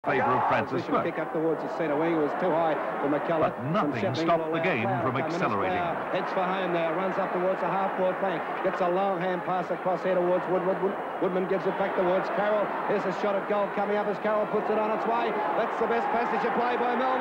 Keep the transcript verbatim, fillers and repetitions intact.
favour of Francis Smith. Kick up towards the centre wing. It was too high for McCullough. But nothing stopped the game from accelerating. Heads for home now. Runs up towards the half-forward flank. Gets a long hand pass across here towards Woodward. Woodman gives it back towards Carroll. Here's a shot at goal coming up as Carroll puts it on its way. That's the best passage of play by Melbourne.